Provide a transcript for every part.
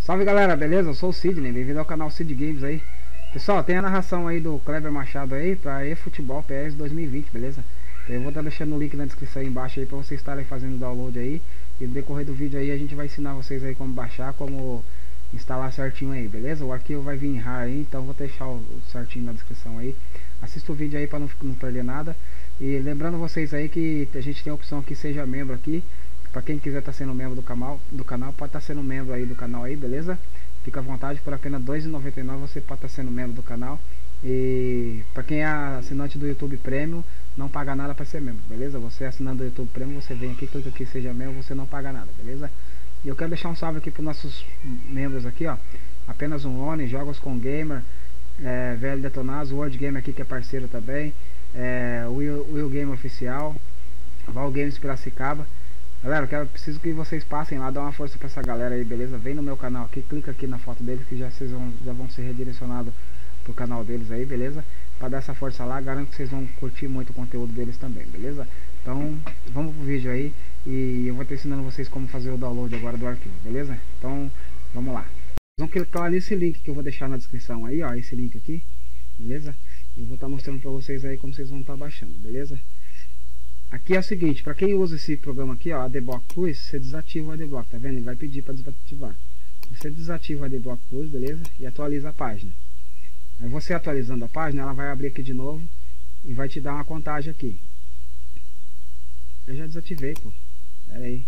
Salve galera, beleza? Eu sou o Sidney, bem-vindo ao canal Sid Games aí. Pessoal, tem a narração aí do Kleber Machado aí pra eFootball PS 2020, beleza? Então eu vou estar deixando o link na descrição aí embaixo aí pra vocês estarem fazendo o download aí. E no decorrer do vídeo aí a gente vai ensinar vocês aí como baixar, como instalar certinho aí, beleza? O arquivo vai vir em RAR aí, então eu vou deixar o certinho na descrição aí. Assista o vídeo aí pra não perder nada. E lembrando vocês aí que a gente tem a opção aqui, seja membro aqui. Pra quem quiser estar sendo membro do canal, pode estar sendo membro aí do canal aí, beleza? Fica à vontade, por apenas R$ 2,99 você pode estar sendo membro do canal. E pra quem é assinante do YouTube Premium, não paga nada para ser membro, beleza? Você assinando do YouTube Premium, você vem aqui, clica aqui, seja membro, você não paga nada, beleza? E eu quero deixar um salve aqui para nossos membros aqui, ó. Apenas um One, Jogos com Gamer, Velho Detonados, World Game aqui que é parceiro também, Will Game Oficial, Val Games Piracicaba. Galera, preciso que vocês passem lá, dá uma força pra essa galera aí, beleza? Vem no meu canal aqui, clica aqui na foto deles que já vão ser redirecionados pro canal deles aí, beleza? Pra dar essa força lá, garanto que vocês vão curtir muito o conteúdo deles também, beleza? Então, vamos pro vídeo aí e eu vou estar ensinando vocês como fazer o download agora do arquivo, beleza? Então, vamos lá. Vocês vão clicar nesse link que eu vou deixar na descrição aí, ó, esse link aqui, beleza? Eu vou estar mostrando pra vocês aí como vocês vão estar baixando, beleza? Aqui é o seguinte, para quem usa esse programa aqui, ó, Adblock Plus, você desativa o Adblock, tá vendo? Ele vai pedir para desativar. Você desativa o Adblock Plus, beleza? E atualiza a página. Aí você atualizando a página, ela vai abrir aqui de novo e vai te dar uma contagem aqui. Eu já desativei, pô. Pera aí.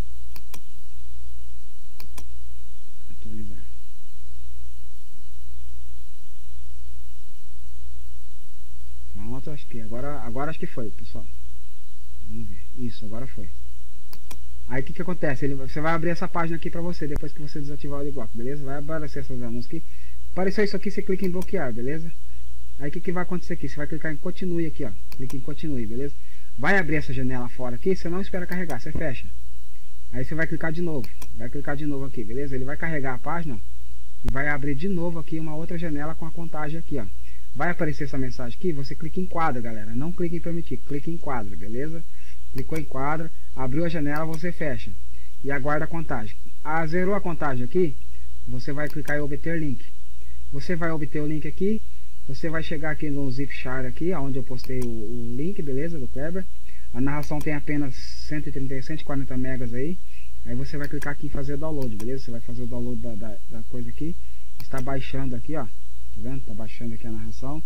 Atualizar. Pronto, acho que agora acho que foi, pessoal. Vamos ver. Isso, agora foi. Aí o que acontece? Você vai abrir essa página aqui pra você, depois que você desativar o Adblock, beleza? Vai aparecer essas anúncios aqui. Apareceu isso aqui, você clica em bloquear, beleza? Aí o que vai acontecer aqui? Você vai clicar em continue aqui, ó. Clica em continue, beleza? Vai abrir essa janela fora aqui, você não espera carregar, você fecha. Aí você vai clicar de novo. Vai clicar de novo aqui, beleza? Ele vai carregar a página e vai abrir de novo aqui uma outra janela com a contagem aqui, ó. Vai aparecer essa mensagem aqui, você clica em quadra, galera. Não clica em permitir, clica em quadra, beleza? Clicou em quadra, abriu a janela, você fecha e aguarda a contagem. Zerou a contagem aqui, você vai clicar em obter link. Você vai obter o link aqui, você vai chegar aqui no ZipChar aqui, onde eu postei o link, beleza, do Kleber. A narração tem apenas 140 megas aí. Aí você vai clicar aqui em fazer o download, beleza? Você vai fazer o download da coisa aqui. Está baixando aqui, ó. Tá vendo? Tá baixando aqui a narração.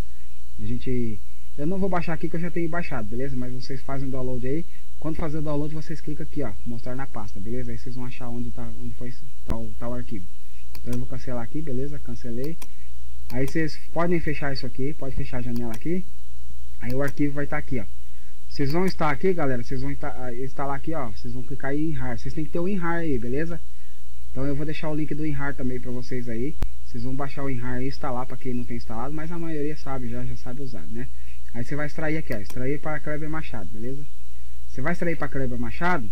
Eu não vou baixar aqui que eu já tenho baixado, beleza? Mas vocês fazem o download aí. Quando fazer o download, vocês clicam aqui, ó, mostrar na pasta, beleza? Aí vocês vão achar onde tá o arquivo. Então eu vou cancelar aqui, beleza? Cancelei. Aí vocês podem fechar isso aqui, pode fechar a janela aqui. Aí o arquivo vai estar aqui, ó. Vocês vão estar aqui, galera, vocês vão instalar aqui, ó. Vocês vão clicar em WinRAR. Vocês têm que ter o WinRAR aí, beleza? Então eu vou deixar o link do WinRAR também pra vocês aí. Vocês vão baixar o WinRAR e instalar para quem não tem instalado, mas a maioria sabe, já sabe usar, né? Aí você vai extrair aqui, ó, extrair para Kleber Machado, beleza? Você vai extrair para Kleber Machado.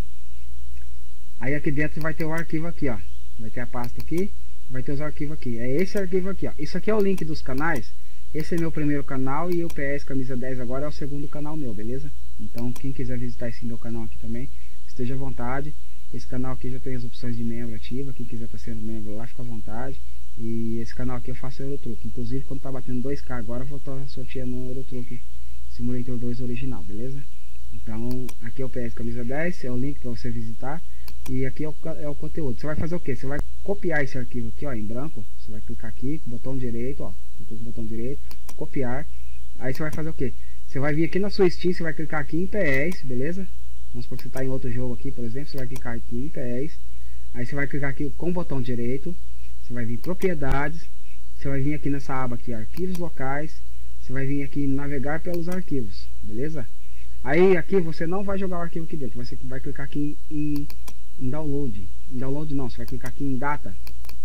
Aí aqui dentro vai ter o arquivo aqui, ó. Vai ter a pasta aqui, vai ter os arquivos aqui. É esse arquivo aqui, ó. Isso aqui é o link dos canais. Esse é meu primeiro canal e o PS Camisa 10 agora é o segundo canal meu, beleza? Então quem quiser visitar esse meu canal aqui também, esteja à vontade. Esse canal aqui já tem as opções de membro ativa. Quem quiser estar sendo membro lá, fica à vontade. E esse canal aqui eu faço Eurotruck. Inclusive quando tá batendo 2K agora eu vou estar sorteando um Eurotruck Simulator 2 original, beleza? Então aqui é o PS Camisa 10, é o link para você visitar. E aqui é o conteúdo. Você vai fazer o que? Você vai copiar esse arquivo aqui, ó, em branco. Você vai clicar aqui com o botão direito, ó. Clicou com o botão direito, copiar. Aí você vai fazer o que? Você vai vir aqui na sua Steam, você vai clicar aqui em PS, beleza? Vamos supor que você está em outro jogo aqui, por exemplo. Você vai clicar aqui em PS. Aí você vai clicar aqui com o botão direito. Você vai vir em propriedades. Você vai vir aqui nessa aba aqui, arquivos locais. Você vai vir aqui navegar pelos arquivos, beleza? Aí aqui você não vai jogar o arquivo aqui dentro. Você vai clicar aqui em download. Em download não, você vai clicar aqui em data.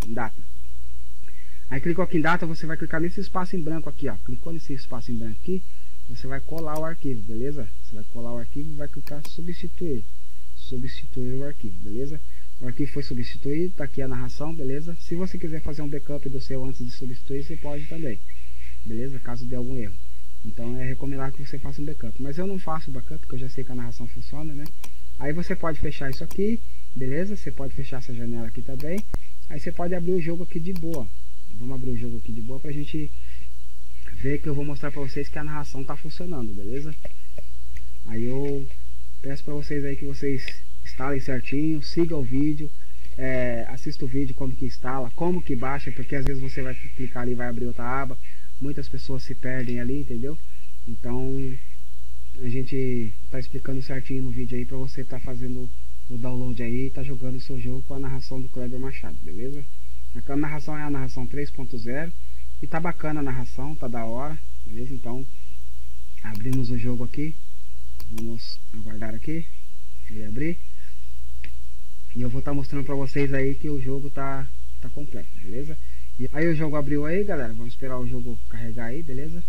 Aí clicou aqui em data, você vai clicar nesse espaço em branco aqui, ó. Clicou nesse espaço em branco aqui, você vai colar o arquivo, beleza? Você vai colar o arquivo e vai clicar substituir. Substituir o arquivo, beleza? O arquivo foi substituído, tá aqui a narração, beleza? Se você quiser fazer um backup do seu antes de substituir, você pode também, beleza? Caso dê algum erro. Então é recomendável que você faça um backup. Mas eu não faço backup, porque eu já sei que a narração funciona, né? Aí você pode fechar isso aqui, beleza? Você pode fechar essa janela aqui também. Aí você pode abrir o jogo aqui de boa. Vamos abrir o jogo aqui de boa pra gente ver, que eu vou mostrar pra vocês que a narração tá funcionando, beleza? Aí eu peço pra vocês aí que vocês instalem certinho, siga o vídeo, assista o vídeo como que instala, como que baixa, porque às vezes você vai clicar ali e vai abrir outra aba, muitas pessoas se perdem ali, entendeu? Então a gente tá explicando certinho no vídeo aí pra você tá fazendo o download aí e tá jogando o seu jogo com a narração do Kleber Machado, beleza? A narração é a narração 3.0 e tá bacana a narração, tá da hora, beleza? Então abrimos o jogo aqui, vamos aguardar aqui ele abrir e eu vou estar mostrando pra vocês aí que o jogo tá completo, beleza? E aí o jogo abriu aí, galera, vamos esperar o jogo carregar aí, beleza?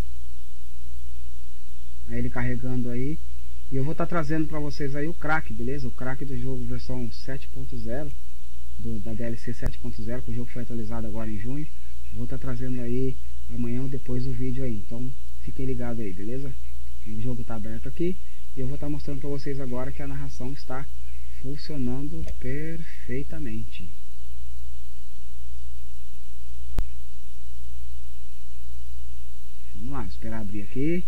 Aí ele carregando aí, e eu vou estar trazendo pra vocês aí o crack, beleza? O crack do jogo versão 7.0 da DLC 7.0, que o jogo foi atualizado agora em junho. Vou estar trazendo aí amanhã ou depois o vídeo aí, então fiquem ligados aí, beleza? O jogo tá aberto aqui e eu vou estar mostrando pra vocês agora que a narração está funcionando perfeitamente. Vamos lá, esperar abrir aqui.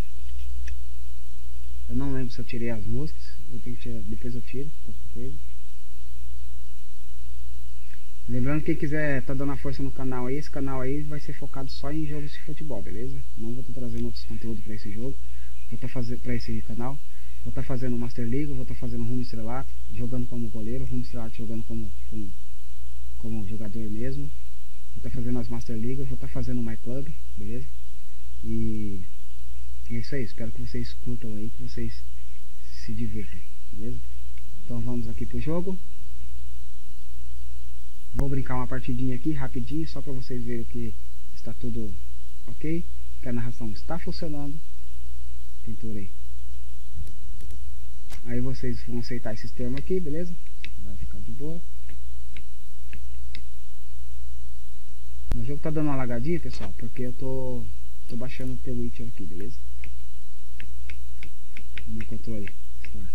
Eu não lembro se eu tirei as músicas, eu tenho que tirar, depois eu tiro qualquer coisa. Lembrando que quem quiser tá dando a força no canal aí, esse canal aí vai ser focado só em jogos de futebol, beleza? Não vou estar trazendo outros conteúdos para esse jogo, vou estar fazendo para esse canal, vou estar fazendo Master League, vou estar fazendo Rumo Estrelato, jogando como goleiro, Rumo Estrelato jogando como jogador mesmo, vou estar fazendo as Master League, vou estar fazendo o My Club, beleza? E é isso aí, espero que vocês curtam aí, que vocês se divirtam, beleza? Então vamos aqui pro jogo. Vou brincar uma partidinha aqui rapidinho, só para vocês verem que está tudo ok, que a narração está funcionando. Pintura aí. Aí vocês vão aceitar esses termos aqui, beleza? Vai ficar de boa. O jogo tá dando uma lagadinha, pessoal, porque eu tô baixando o The Witcher aqui, beleza? No controle, tá?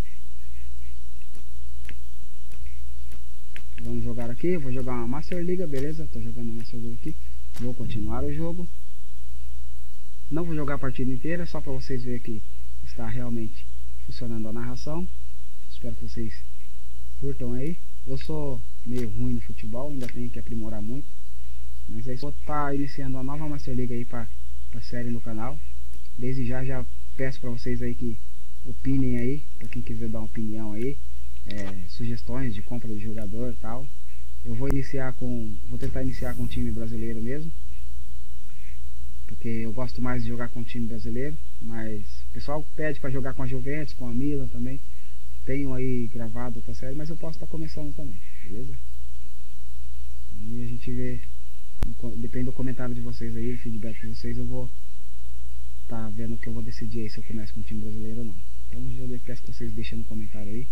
Vamos jogar aqui, eu vou jogar uma Master League, beleza? Tô jogando a Master League aqui. Vou continuar o jogo. Não vou jogar a partida inteira, só para vocês verem que está realmente funcionando a narração. Espero que vocês curtam aí. Eu sou meio ruim no futebol, ainda tenho que aprimorar muito. Mas aí vou estar iniciando uma nova Master League aí para a série no canal. Desde já peço para vocês aí que opinem aí, para quem quiser dar uma opinião aí. Sugestões de compra de jogador e tal. Eu vou tentar iniciar com um time brasileiro mesmo, porque eu gosto mais de jogar com um time brasileiro, mas o pessoal pede para jogar com a Juventus, com a Milan também. Tenho aí gravado outra série, mas eu posso estar começando também, beleza? Aí a gente vê, depende do comentário de vocês aí, do feedback de vocês, eu vou estar vendo o que eu vou decidir aí, se eu começo com um time brasileiro ou não. Então eu peço que vocês deixem no comentário aí.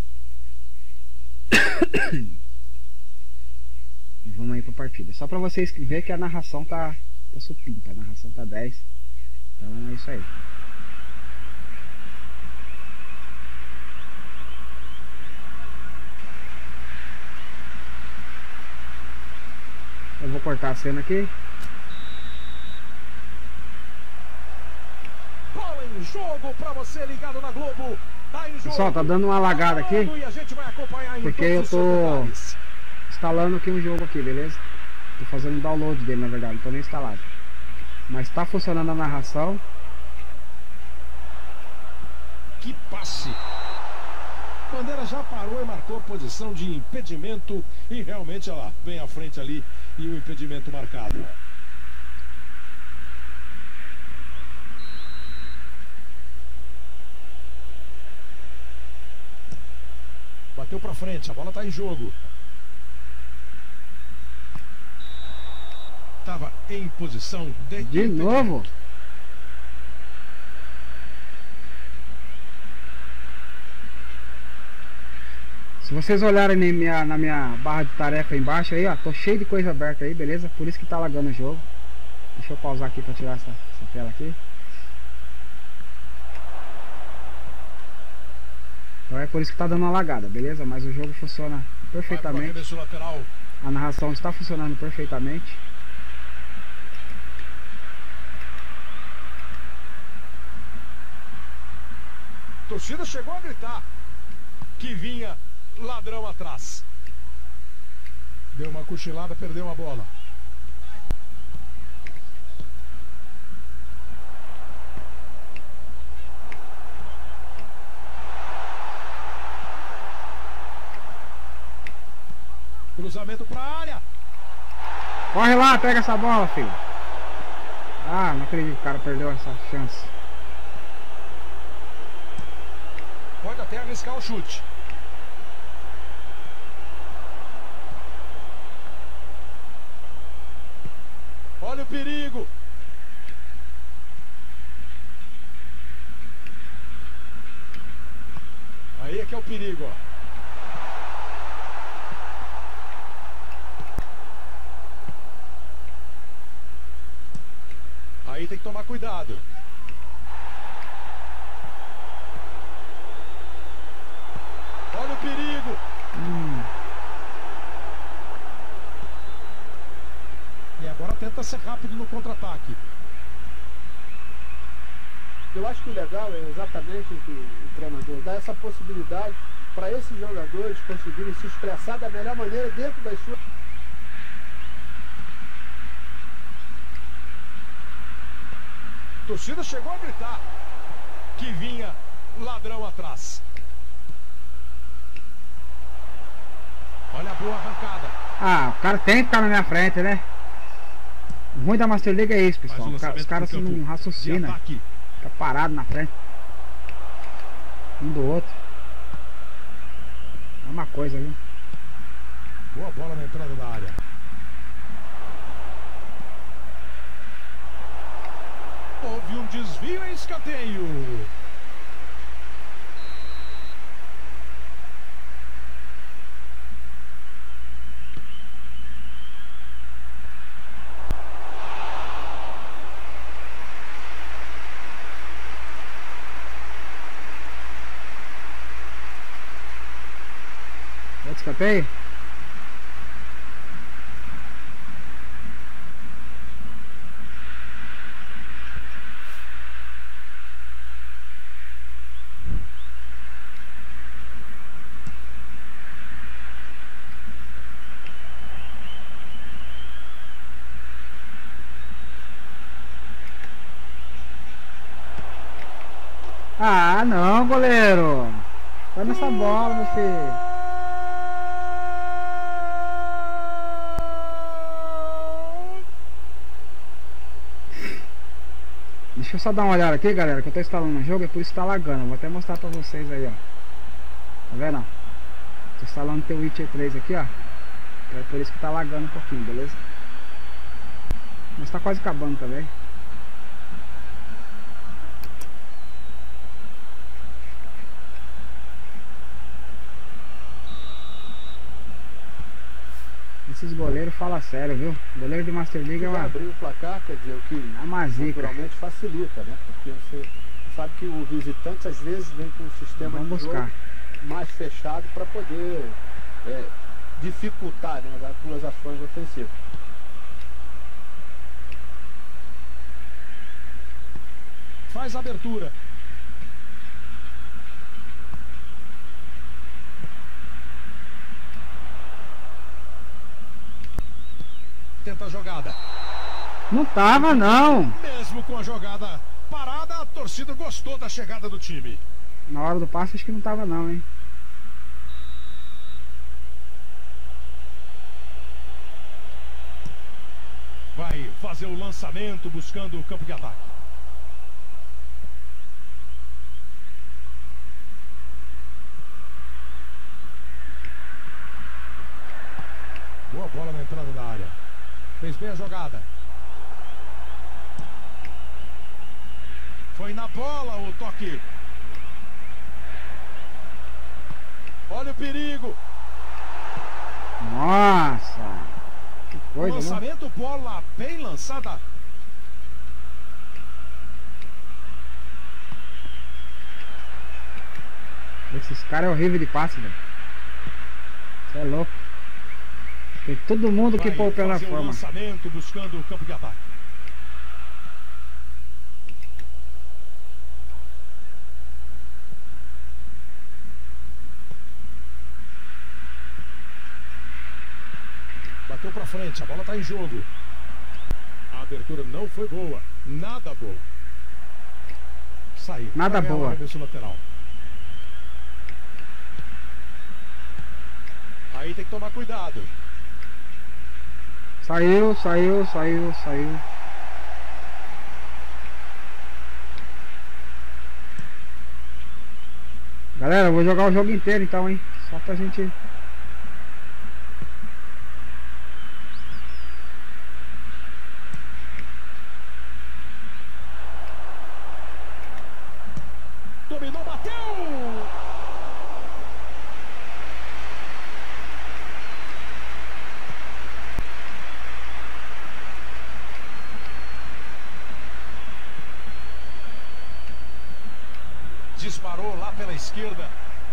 E vamos aí pra partida. Só pra vocês verem que a narração tá supimpa, a narração tá 10. Então é isso aí. Eu vou cortar a cena aqui. Bola em jogo pra você ligado na Globo. Pessoal, tá dando uma lagada aqui, porque eu tô instalando aqui um jogo aqui, beleza? Tô fazendo download dele, na verdade, não tô nem instalado. Mas tá funcionando a narração. Que passe! Bandeira já parou e marcou posição de impedimento. E realmente, olha lá, bem à frente ali e o impedimento marcado. Bateu pra frente, a bola tá em jogo. Tava em posição de novo. Se vocês olharem na minha barra de tarefa aí embaixo aí, ó, tô cheio de coisa aberta aí, beleza? Por isso que tá lagando o jogo. Deixa eu pausar aqui pra tirar essa tela aqui. Então é por isso que tá dando uma lagada, beleza? Mas o jogo funciona perfeitamente. Lateral A narração está funcionando perfeitamente. A torcida chegou a gritar que vinha ladrão atrás. Deu uma cochilada, perdeu a bola. Cruzamento para a área. Corre lá, pega essa bola, filho. Ah, não acredito que o cara perdeu essa chance. Pode até arriscar o chute. Olha o perigo. Aí é que é o perigo, ó. Aí tem que tomar cuidado. Olha o perigo. E agora tenta ser rápido no contra-ataque. Eu acho que o legal é exatamente o que o treinador dá essa possibilidade para esses jogadores conseguirem se expressar da melhor maneira dentro das suas... A torcida chegou a gritar que vinha ladrão atrás. Olha a boa arrancada. Ah, o cara tem que ficar na minha frente, né? O ruim da Master League é isso, pessoal. Os caras não raciocinam. Fica parado na frente. Um do outro. É uma coisa, viu? Boa bola na entrada da área. Houve um desvio em escanteio. Outro escanteio? Ah, não, goleiro. Vai nessa bola, meu filho. Deixa eu só dar uma olhada aqui, galera, que eu tô instalando o jogo, é por isso que tá lagando. Eu vou até mostrar pra vocês aí, ó. Tá vendo? Tô instalando o The Witcher 3 aqui, ó. É por isso que tá lagando um pouquinho, beleza? Mas tá quase acabando também. Esses goleiros falam sério, viu? O goleiro de Master League é uma... abrir o placar, quer dizer, o que naturalmente facilita, né? Porque você sabe que o visitante às vezes vem com um sistema de jogo mais fechado para poder dificultar, né, as suas ações ofensivas. Faz a abertura. Tenta a jogada. Não tava, não. Mesmo com a jogada parada, a torcida gostou da chegada do time. Na hora do passe acho que não tava, não, hein. Vai fazer o lançamento buscando o campo de ataque. Boa bola na entrada da área. Fez bem a jogada. Foi na bola o toque. Olha o perigo. Nossa. Que coisa, lançamento, bola bem lançada. Esses caras é horrível de passe, velho. Você é louco. Tem todo mundo que pôr pela forma. Lançamento buscando o campo de ataque. Bateu pra frente, a bola tá em jogo. A abertura não foi boa, nada boa. Saiu. Nada boa. Lateral. Aí tem que tomar cuidado. Saiu. Galera, eu vou jogar o jogo inteiro então, hein? Só pra gente... Dominou, bateu! Disparou lá pela esquerda.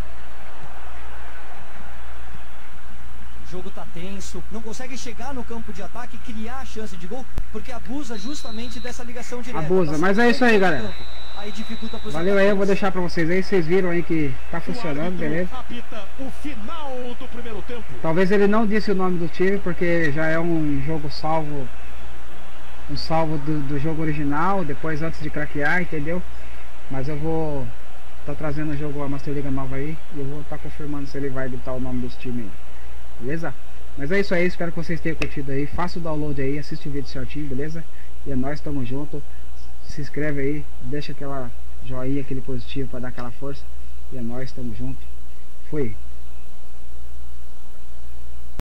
O jogo tá tenso, não consegue chegar no campo de ataque e criar a chance de gol, porque abusa justamente dessa ligação direta. Abusa, mas é isso aí, galera. Aí dificulta pros Valeu aí, eu vou deixar pra vocês aí, vocês viram aí que tá funcionando, beleza? Apita o final do primeiro tempo. Talvez ele não disse o nome do time, porque já é um jogo salvo, um salvo do jogo original, depois antes de craquear, entendeu? Mas eu vou tá trazendo o jogo, a Master Liga nova aí, e eu vou tá confirmando se ele vai editar o nome desse time aí, beleza? Mas é isso aí, espero que vocês tenham curtido aí, faça o download aí, assiste o vídeo certinho, beleza? E é nóis, tamo junto, se inscreve aí, deixa aquela joinha, aquele positivo pra dar aquela força, e é nóis, tamo junto, fui!